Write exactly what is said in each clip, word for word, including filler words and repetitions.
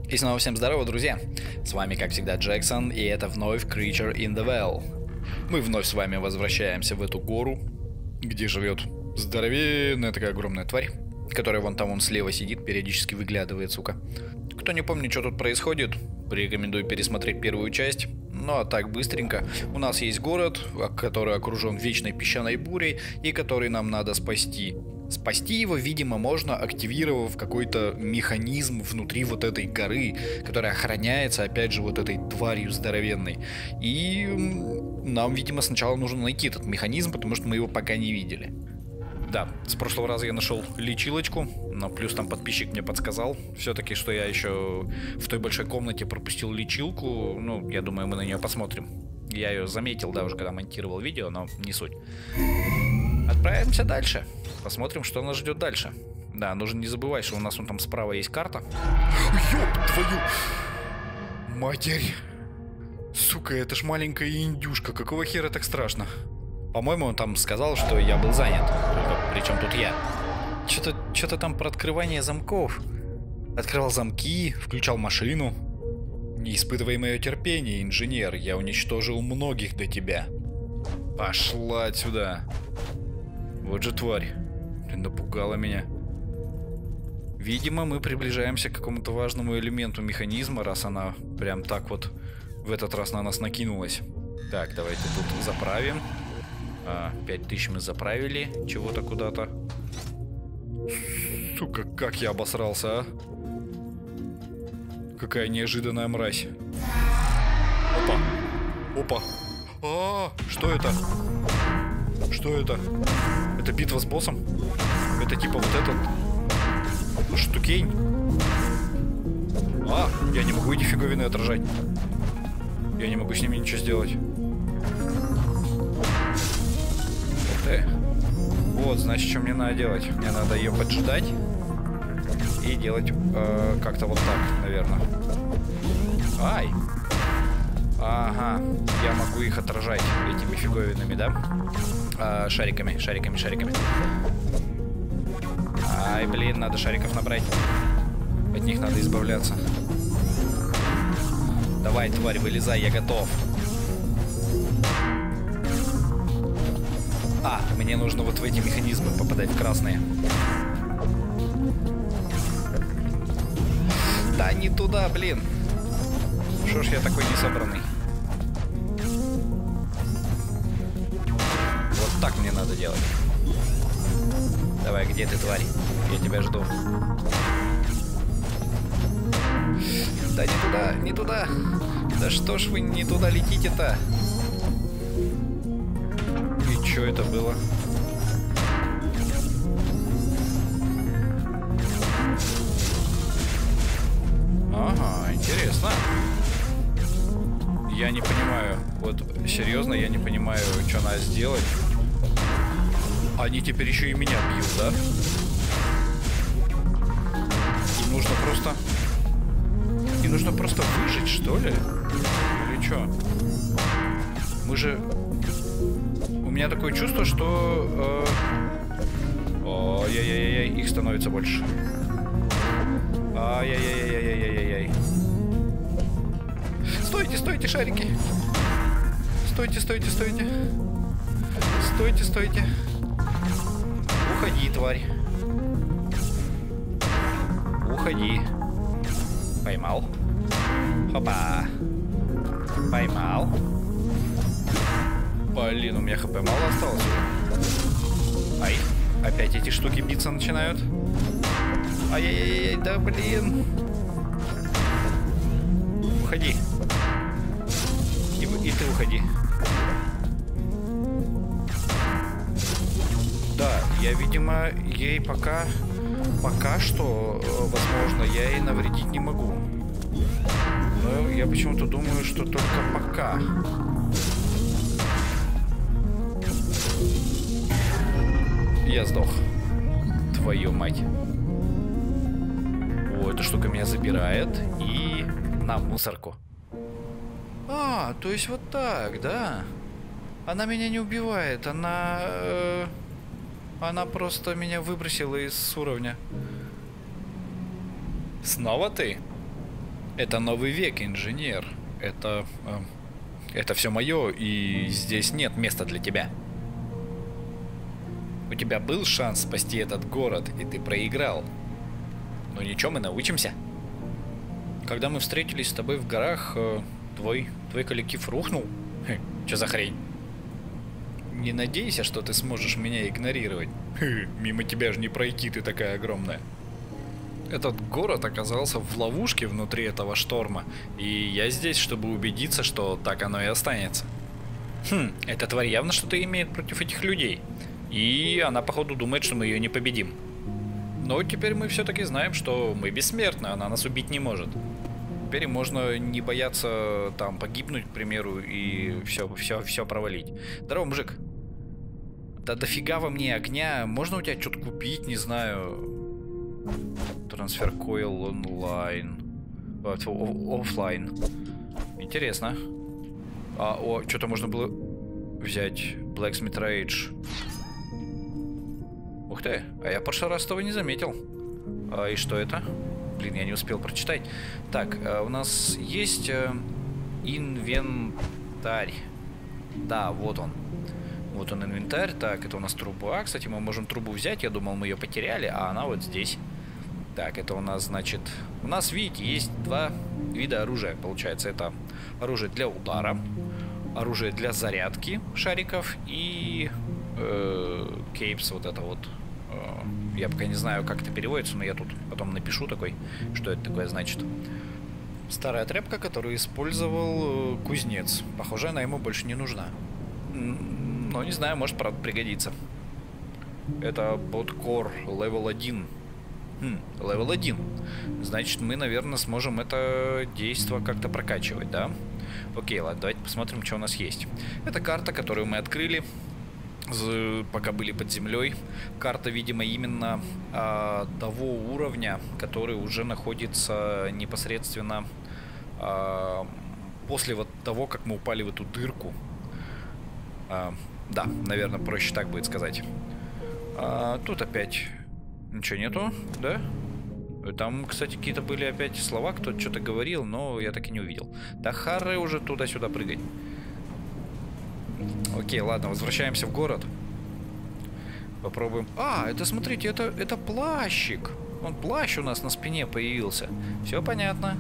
И снова всем здорово, друзья! С вами, как всегда, Джексон, и это вновь Creature in the Well. Мы вновь с вами возвращаемся в эту гору, где живет здоровенная такая огромная тварь, которая вон там, вон слева сидит, периодически выглядывает, сука. Кто не помнит, что тут происходит, рекомендую пересмотреть первую часть. Ну а так, быстренько. У нас есть город, который окружен вечной песчаной бурей, и который нам надо спасти. Спасти его, видимо, можно, активировав какой-то механизм внутри вот этой горы, которая охраняется, опять же, вот этой тварью здоровенной. И нам, видимо, сначала нужно найти этот механизм, потому что мы его пока не видели. Да, с прошлого раза я нашел лечилочку, но плюс там подписчик мне подсказал все-таки, что я еще в той большой комнате пропустил лечилку. Ну, я думаю, мы на нее посмотрим. Я ее заметил, да, уже когда монтировал видео, но не суть. Отправимся дальше. Посмотрим, что нас ждет дальше. Да, нужно не забывать, что у нас вон там справа есть карта. Ёб твою матерь. Сука, это ж маленькая индюшка. Какого хера так страшно? По-моему, он там сказал, что я был занят. Причем тут я. Что-то что-то там про открывание замков. Открывал замки, включал машину. Не испытывай мое терпение, инженер. Я уничтожил многих до тебя. Пошла отсюда. Вот же тварь. Блин, напугала меня. Видимо, мы приближаемся к какому-то важному элементу механизма, раз она прям так вот в этот раз на нас накинулась. Так, давайте тут заправим. А, пять тысяч мы заправили чего-то куда-то. Сука, как я обосрался, а? Какая неожиданная мразь. Опа. Опа. А, что это? Что это? Это битва с боссом? Это типа вот этот штукень? А, я не могу эти фиговины отражать. Я не могу с ними ничего сделать. Ух ты. Вот, значит, что мне надо делать? Мне надо ее поджидать и делать э, как-то вот так, наверное. Ай! Ага, я могу их отражать этими фиговинами, да? А, шариками, шариками, шариками. Ай, блин, надо шариков набрать. От них надо избавляться. Давай, тварь, вылезай, я готов. А, мне нужно вот в эти механизмы попадать, в красные. Да не туда, блин. Шо ж я такой несобранный? Вот так мне надо делать. Давай, где ты, тварь? Я тебя жду. Да не туда, не туда. Да что ж вы не туда летите-то? И чё это было? Ага, интересно. Я не понимаю, вот серьезно, я не понимаю, что надо сделать. Они теперь еще и меня бьют, да? Им нужно просто... Им нужно просто выжить, что ли? Или что? Мы же... У меня такое чувство, что... Э... Ой-ой-ой-ой, их становится больше. Ай-яй-яй-яй-яй-яй-яй-яй. Стойте, стойте, шарики. Стойте, стойте, стойте. Стойте, стойте. Уходи, тварь. Уходи. Поймал. Хопа. Поймал. Блин, у меня хп мало осталось. Ай, опять эти штуки биться начинают. Ай-яй-яй, да блин. Уходи. И, и ты уходи. Да, я, видимо, ей пока... Пока что, возможно, я ей навредить не могу. Но я почему-то думаю, что только пока. Я сдох. Твою мать. О, эта штука меня забирает. И на мусорку. А, то есть вот так, да? Она меня не убивает, она... Э, она просто меня выбросила из уровня. Снова ты? Это новый век, инженер. Это... Э, это все мое, и здесь нет места для тебя. У тебя был шанс спасти этот город, и ты проиграл. Но ничего, мы научимся. Когда мы встретились с тобой в горах, э, твой, твой коллектив рухнул. Хе, чё за хрень? Не надейся, что ты сможешь меня игнорировать. Хе, мимо тебя же не пройти, ты такая огромная. Этот город оказался в ловушке внутри этого шторма, и я здесь, чтобы убедиться, что так оно и останется. Хм, эта тварь явно что-то имеет против этих людей. И она, походу, думает, что мы ее не победим. Но теперь мы все-таки знаем, что мы бессмертны, она нас убить не может. Теперь можно не бояться там погибнуть, к примеру, и все, все, все провалить. Здорово, мужик. Да дофига во мне огня. Можно у тебя что-то купить, не знаю. Трансфер койл онлайн. Оффлайн. Интересно. А, о, что-то можно было взять. Blacksmith Rage. Ух ты, а я в прошлый раз этого не заметил. А, и что это? Блин, я не успел прочитать. Так, а у нас есть э, инвентарь. Да, вот он. Вот он инвентарь. Так, это у нас труба. Кстати, мы можем трубу взять. Я думал, мы ее потеряли, а она вот здесь. Так, это у нас, значит... У нас, видите, есть два вида оружия. Получается, это оружие для удара, оружие для зарядки шариков и... Э, кейпс, вот это вот. Э, я пока не знаю, как это переводится, но я тут потом напишу такой, что это такое значит. Старая тряпка, которую использовал э, кузнец. Похоже, она ему больше не нужна. Но не знаю, может, правда, пригодится. Это боткор левел один. Хм, левел один. Значит, мы, наверное, сможем это действо как-то прокачивать, да? Окей, ладно, давайте посмотрим, что у нас есть. Это карта, которую мы открыли, пока были под землей. Карта, видимо, именно а, того уровня, который уже находится непосредственно а, после вот того, как мы упали в эту дырку. А, да, наверное, проще так будет сказать. А, тут опять ничего нету, да? Там, кстати, какие-то были опять слова, кто-то что-то говорил, но я так и не увидел. Да хары уже туда-сюда прыгать. Окей, ладно, возвращаемся в город. Попробуем. А, это, смотрите, это, это плащик. Вон плащ у нас на спине появился. Все понятно.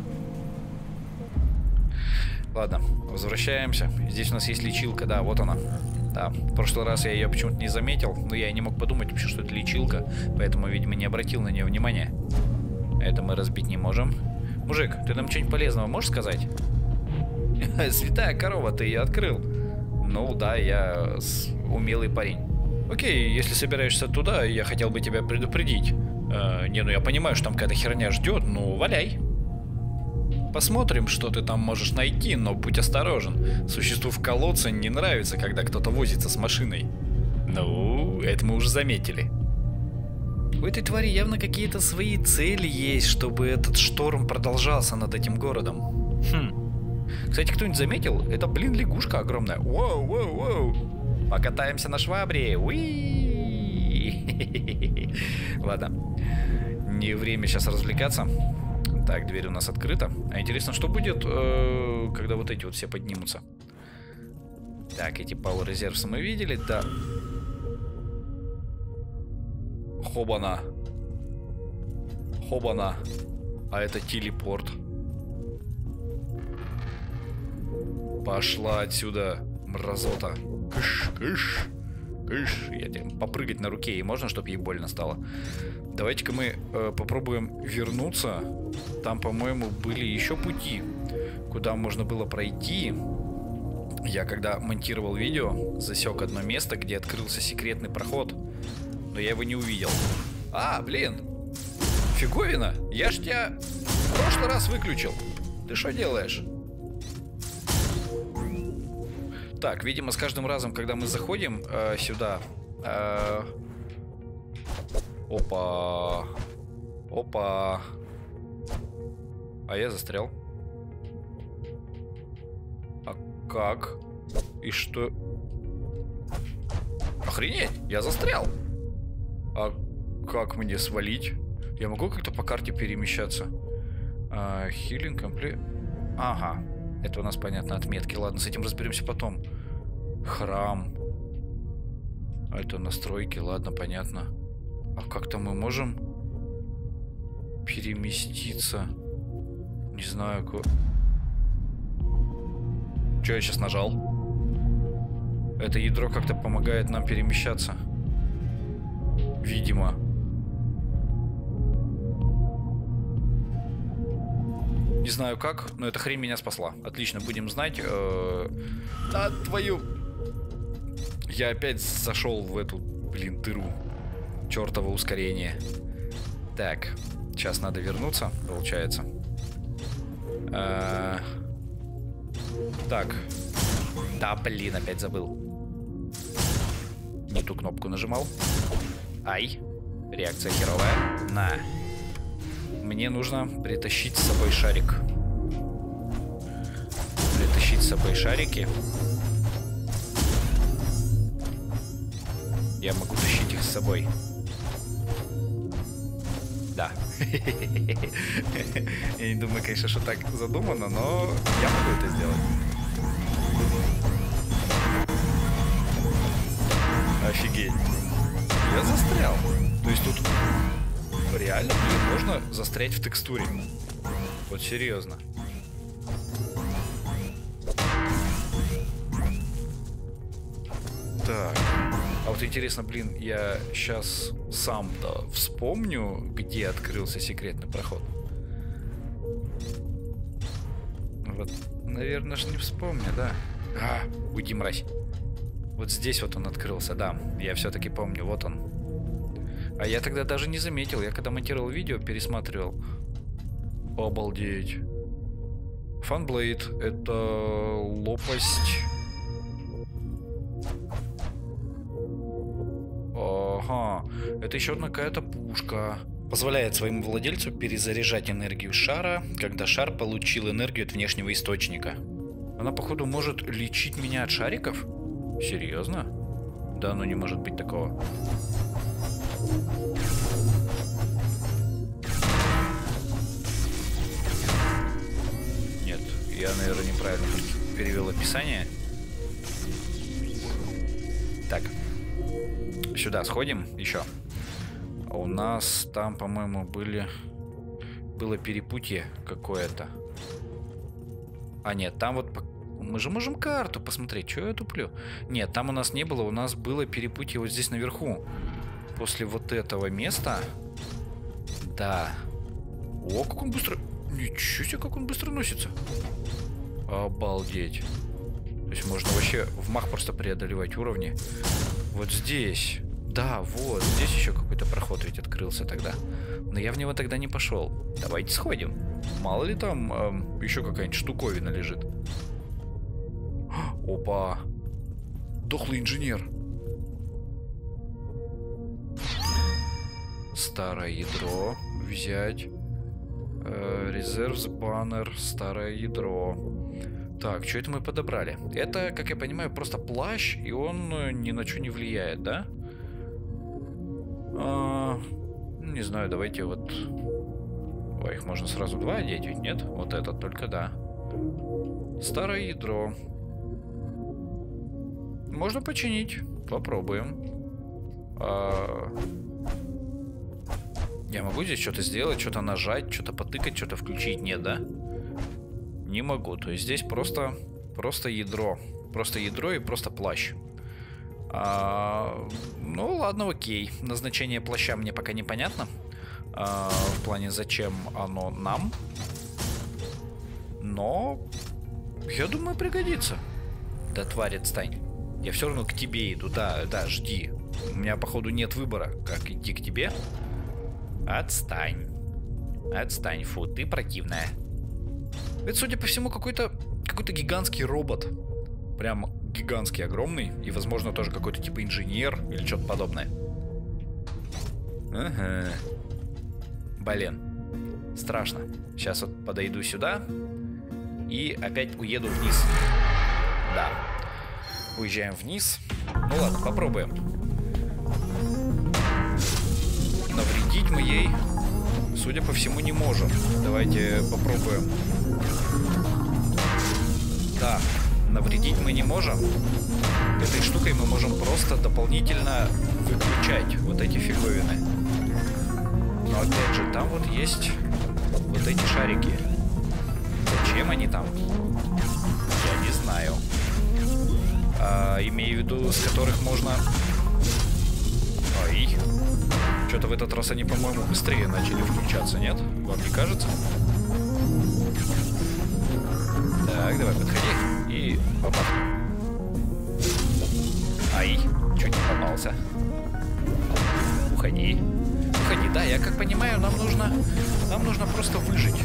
Ладно, возвращаемся. Здесь у нас есть лечилка, да, вот она. Да, в прошлый раз я ее почему-то не заметил, но я не мог подумать вообще, что это лечилка, поэтому, видимо, не обратил на нее внимания. Это мы разбить не можем. Мужик, ты нам что-нибудь полезного можешь сказать? Святая корова, ты ее открыл. Ну да, я умелый парень. Окей, если собираешься туда, я хотел бы тебя предупредить. Э, не, ну я понимаю, что там какая-то херня ждет, ну валяй. Посмотрим, что ты там можешь найти, но будь осторожен. Существу в колодце не нравится, когда кто-то возится с машиной. Ну, это мы уже заметили. У этой твари явно какие-то свои цели есть, чтобы этот шторм продолжался над этим городом. Хм. Кстати, кто-нибудь заметил? Это, блин, лягушка огромная. Воу, воу, воу. Покатаемся на швабре. Уи. Ладно. Не время сейчас развлекаться. Так, дверь у нас открыта. А интересно, что будет, э, когда вот эти вот все поднимутся? Так, эти Power Reserves мы видели, да. Хобана. Хобана. А это телепорт. Пошла отсюда, мразота. Кыш, кыш, кыш. Я тебе попрыгать на руке ей можно, чтобы ей больно стало? Давайте-ка мы э, попробуем вернуться. Там, по-моему, были еще пути, куда можно было пройти. Я, когда монтировал видео, засек одно место, где открылся секретный проход. Но я его не увидел. А, блин! Фиговина! Я ж тебя в прошлый раз выключил. Ты что делаешь? Так, видимо, с каждым разом, когда мы заходим э, сюда... Э, опа... Опа... А я застрял. А как? И что? Охренеть! Я застрял! А как мне свалить? Я могу как-то по карте перемещаться? Хилинг комплект. Ага. Это у нас, понятно, отметки. Ладно, с этим разберемся потом. Храм. А это настройки. Ладно, понятно. А как-то мы можем переместиться? Не знаю, как... Что я сейчас нажал? Это ядро как-то помогает нам перемещаться. Видимо. Не знаю как, но эта хрень меня спасла. Отлично, будем знать. А, твою... Я опять зашел в эту, блин, дыру. Чертово ускорение. Так, сейчас надо вернуться, получается. А... Так. Да, блин, опять забыл. Не ту кнопку нажимал. Ай. Реакция херовая. На. Мне нужно притащить с собой шарик. Притащить с собой шарики. Я могу тащить их с собой. Да. Я не думаю, конечно, что так задумано, но я могу это сделать. Офигеть. Я застрял. То есть тут реально, блин, можно застрять в текстуре. Вот серьезно. Так. А вот интересно, блин, я сейчас сам-то вспомню, где открылся секретный проход. Вот, наверное, же не вспомню, да? А, уйди, мразь. Вот здесь вот он открылся, да. Я все-таки помню, вот он. А я тогда даже не заметил. Я когда монтировал видео, пересматривал. Обалдеть. Фанблейд — это лопасть. Ага. Это еще одна какая-то пушка. Позволяет своему владельцу перезаряжать энергию шара, когда шар получил энергию от внешнего источника. Она, походу, может лечить меня от шариков? Серьезно? Да, ну не может быть такого. Нет, я, наверное, неправильно перевел описание. Так. Сюда сходим еще. А у нас там, по-моему, были... Было перепутье какое-то. А нет, там вот... Мы же можем карту посмотреть. Чего я туплю? Нет, там у нас не было. У нас было перепутье вот здесь наверху. После вот этого места. Да. О, как он быстро... Ничего себе, как он быстро носится. Обалдеть. То есть можно вообще в мах просто преодолевать уровни. Вот здесь. Да, вот. Здесь еще какой-то проход ведь открылся тогда. Но я в него тогда не пошел. Давайте сходим. Мало ли там эм, еще какая-нибудь штуковина лежит. Опа. Дохлый инженер. Старое ядро. Взять. Резервс баннер. Старое ядро. Так, что это мы подобрали? Это, как я понимаю, просто плащ, и он ни на что не влияет, да? А, не знаю, давайте вот... Ой, их можно сразу два одеть, ведь нет? Вот этот только, да. Старое ядро. Можно починить. Попробуем. А... Я могу здесь что-то сделать, что-то нажать, что-то потыкать, что-то включить? Нет, да? Не могу. То есть здесь просто, просто ядро. Просто ядро и просто плащ. А... Ну, ладно, окей. Назначение плаща мне пока непонятно. А... В плане, зачем оно нам. Но... Я думаю, пригодится. Да, тварь, отстань. Я все равно к тебе иду. Да, да, жди. У меня, походу, нет выбора, как идти к тебе. Отстань. Отстань, фу, ты противная. Это, судя по всему, какой-то какой-то гигантский робот. Прям гигантский, огромный. И, возможно, тоже какой-то типа инженер или что-то подобное. Ага. Блин. Страшно. Сейчас вот подойду сюда. И опять уеду вниз. Да. Уезжаем вниз. Ну ладно, попробуем. Навредить мы ей судя по всему, не можем. Давайте попробуем. Да, навредить мы не можем. Этой штукой мы можем просто дополнительно выключать вот эти фиговины. Но опять же, там вот есть вот эти шарики. Зачем они там? Я не знаю. А, имею в виду, с которых можно... Ой. Что-то в этот раз они, по-моему, быстрее начали включаться, нет? Вам не кажется? Так, давай, подходи. И опа. Ай, чуть не попался. Уходи. Уходи, да, я как понимаю, нам нужно... Нам нужно просто выжить.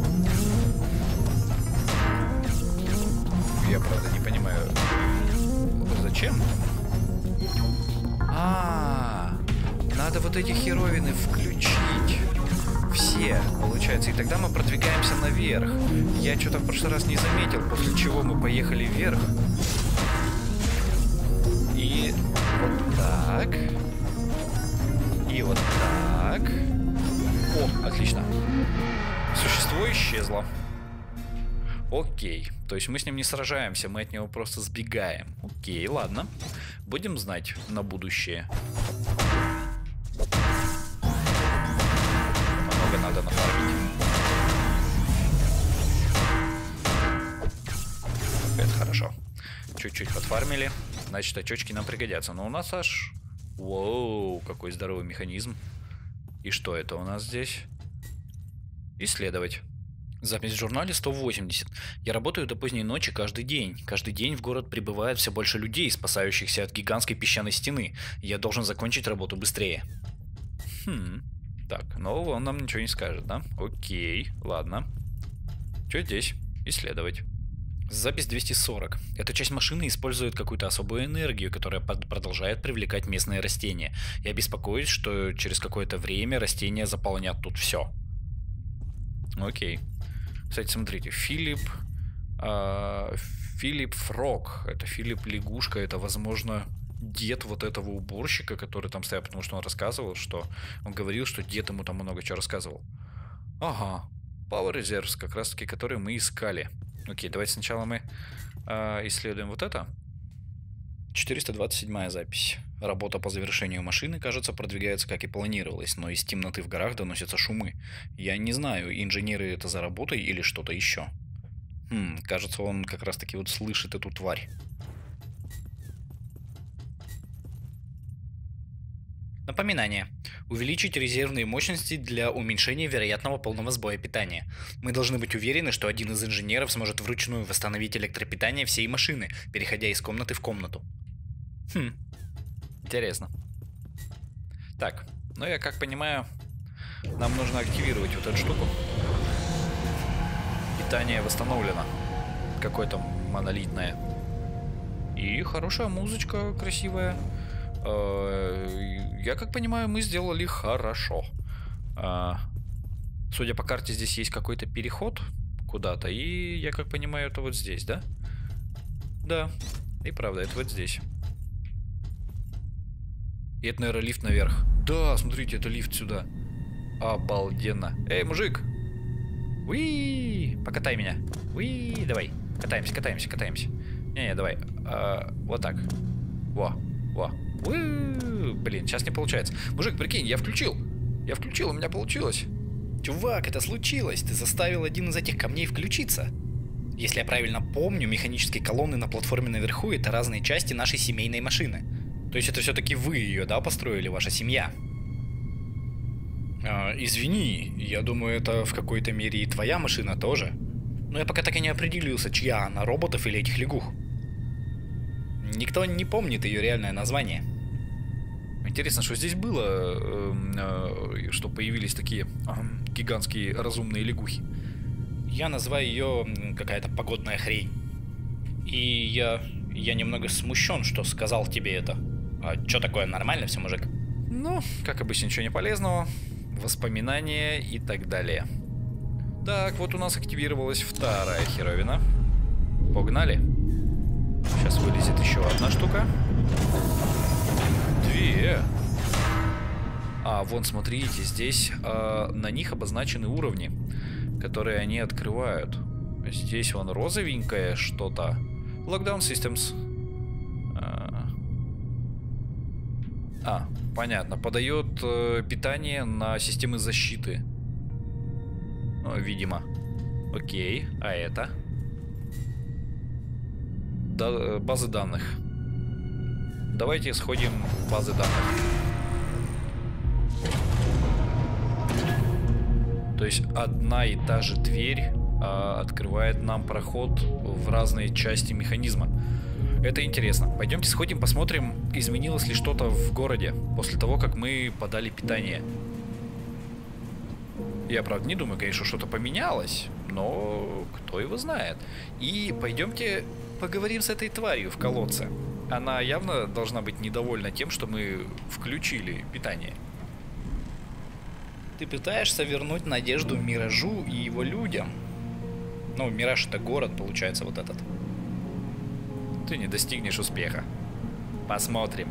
Я, правда, не понимаю... Зачем? А, надо вот эти херовины включить. Все, получается. И тогда мы продвигаемся наверх. Я что-то в прошлый раз не заметил, после чего мы поехали вверх. И вот так. И вот так. О, отлично. Существо исчезло. Окей. То есть мы с ним не сражаемся, мы от него просто сбегаем. Окей, ладно. Будем знать на будущее. Много надо нафармить. Это хорошо. Чуть-чуть подфармили. Значит, очечки нам пригодятся. Но у нас аж... Воу, какой здоровый механизм. И что это у нас здесь? Исследовать. Запись в журнале сто восемьдесят. Я работаю до поздней ночи каждый день. Каждый день в город прибывает все больше людей, спасающихся от гигантской песчаной стены. Я должен закончить работу быстрее. Хм. Так, ну он нам ничего не скажет, да? Окей, ладно. Что здесь? Исследовать. Запись двести сорок. Эта часть машины использует какую-то особую энергию, которая продолжает привлекать местные растения. Я беспокоюсь, что через какое-то время растения заполнят тут все. Окей. Кстати, смотрите, Филипп... Э, Филипп Фрог. Это Филипп Лягушка. Это, возможно, дед вот этого уборщика, который там стоял, потому что он рассказывал, что... Он говорил, что дед ему там много чего рассказывал. Ага. Power Reserves, как раз-таки, которые мы искали. Окей, давайте сначала мы э, исследуем вот это. четыреста двадцать седьмая запись. Работа по завершению машины, кажется, продвигается как и планировалось, но из темноты в горах доносятся шумы. Я не знаю, инженеры это за работой или что-то еще. Хм, кажется, он как раз таки вот слышит эту тварь. Напоминание. Увеличить резервные мощности для уменьшения вероятного полного сбоя питания. Мы должны быть уверены, что один из инженеров сможет вручную восстановить электропитание всей машины, переходя из комнаты в комнату. Хм. Интересно. Так, ну я как понимаю, нам нужно активировать вот эту штуку. Питание восстановлено. Какое-то монолитное. И хорошая музычка, красивая. Я как понимаю, мы сделали хорошо. Судя по карте, здесь есть какой-то переход куда-то. И я как понимаю, это вот здесь, да? Да, и правда, это вот здесь. И это, наверное, лифт наверх. Да, смотрите, это лифт сюда. Обалденно. Эй, мужик! Уи! Покатай меня. Уи! Давай. Катаемся, катаемся, катаемся. Не-не, давай. А, вот так. Во, во. Уи! Блин, сейчас не получается. Мужик, прикинь, я включил. Я включил, у меня получилось. Чувак, это случилось. Ты заставил один из этих камней включиться. Если я правильно помню, механические колонны на платформе наверху — это разные части нашей семейной машины. То есть это все-таки вы ее, да, построили, ваша семья? А, извини, я думаю, это в какой-то мере и твоя машина тоже. Но я пока так и не определился, чья она, роботов или этих лягух. Никто не помнит ее реальное название. Интересно, что здесь было, э, э, что появились такие э, гигантские разумные лягухи. Я называю ее какая-то погодная хрень. И я, я немного смущен, что сказал тебе это. А что такое, нормально все, мужик? Ну, как обычно, ничего не полезного. Воспоминания и так далее. Так, вот у нас активировалась вторая херовина. Погнали. Сейчас вылезет еще одна штука. Две. А, вон, смотрите, здесь э, на них обозначены уровни, которые они открывают. Здесь вон розовенькое что-то. Lockdown Systems. А, а понятно. Подает э, питание на системы защиты. Ну, видимо. Окей, а это? Да, базы данных. Давайте сходим в базы данных. То есть одна и та же дверь а, открывает нам проход в разные части механизма. Это интересно. Пойдемте сходим, посмотрим, изменилось ли что-то в городе после того, как мы подали питание. Я, правда, не думаю, конечно, что-то поменялось, но кто его знает. И пойдемте поговорим с этой тварью в колодце. Она явно должна быть недовольна тем, что мы включили питание. Ты пытаешься вернуть надежду Миражу и его людям. Ну, Мираж — это город, получается, вот этот. Ты не достигнешь успеха. Посмотрим.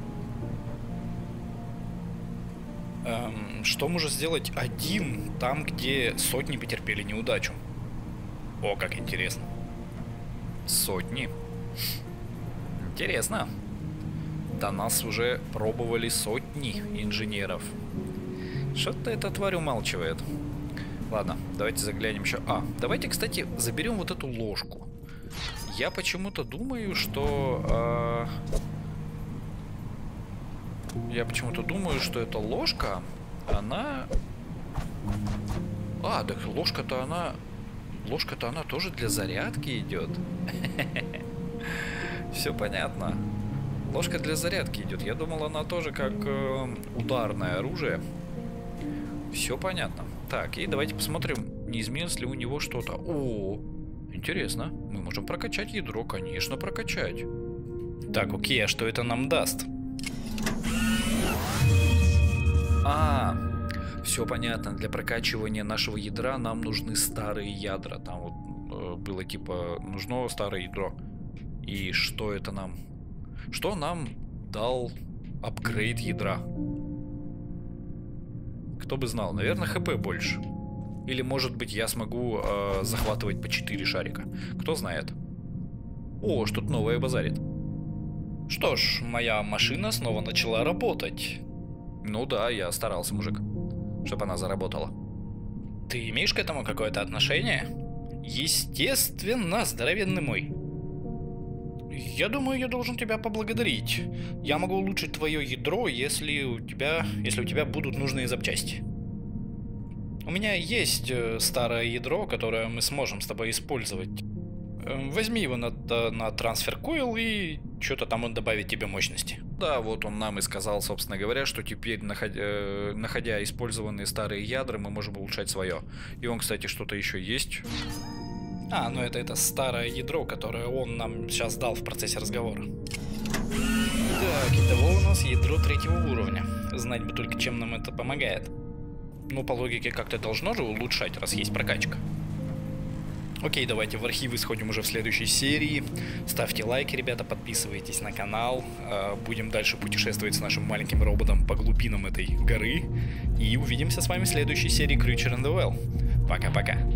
Эм, что может сделать один там, где сотни потерпели неудачу? О, как интересно. Сотни. Интересно. До нас уже пробовали сотни инженеров. Что-то эта тварь умалчивает. Ладно, давайте заглянем еще. А, давайте, кстати, заберем вот эту ложку. Я почему-то думаю, что... Э, я почему-то думаю, что эта ложка, она... А, так ложка-то она... Ложка-то она тоже для зарядки идет. Все понятно. Ложка для зарядки идет. Я думал, она тоже как э, ударное оружие. Все понятно. Так, и давайте посмотрим, не изменилось ли у него что-то. О, интересно. Мы можем прокачать ядро, конечно, прокачать. Так, окей, а что это нам даст? А, все понятно. Для прокачивания нашего ядра нам нужны старые ядра. Там вот э, было типа, нужно старое ядро. И что это нам? Что нам дал апгрейд ядра? Кто бы знал, наверное, хп больше. Или, может быть, я смогу э, захватывать по четыре шарика. Кто знает. О, что-то новое базарит. Что ж, моя машина снова начала работать. Ну да, я старался, мужик, чтобы она заработала. Ты имеешь к этому какое-то отношение? Естественно, здоровенный мой. Я думаю, я должен тебя поблагодарить. Я могу улучшить твое ядро, если у тебя, если у тебя будут нужные запчасти. У меня есть э, старое ядро, которое мы сможем с тобой использовать. Э, возьми его на, на трансфер койл и что-то там он добавит тебе мощности. Да, вот он нам и сказал, собственно говоря, что теперь, находя, э, находя использованные старые ядра, мы можем улучшать свое. И он, кстати, что-то еще есть. А, ну это это старое ядро, которое он нам сейчас дал в процессе разговора. Так, итого у нас ядро третьего уровня. Знать бы только, чем нам это помогает. Ну, по логике, как-то должно же улучшать, раз есть прокачка. Окей, давайте в архивы сходим уже в следующей серии. Ставьте лайки, ребята, подписывайтесь на канал. Будем дальше путешествовать с нашим маленьким роботом по глубинам этой горы. И увидимся с вами в следующей серии Creature in the Well. Пока-пока.